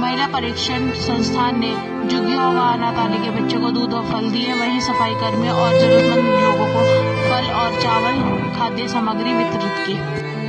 महिला परीक्षण संस्थान ने झुग्गियों व अनाथालय के बच्चों को दूध और फल दिए। वहीं सफाई कर्मियों और जरूरतमंद लोगों को फल और चावल खाद्य सामग्री वितरित की।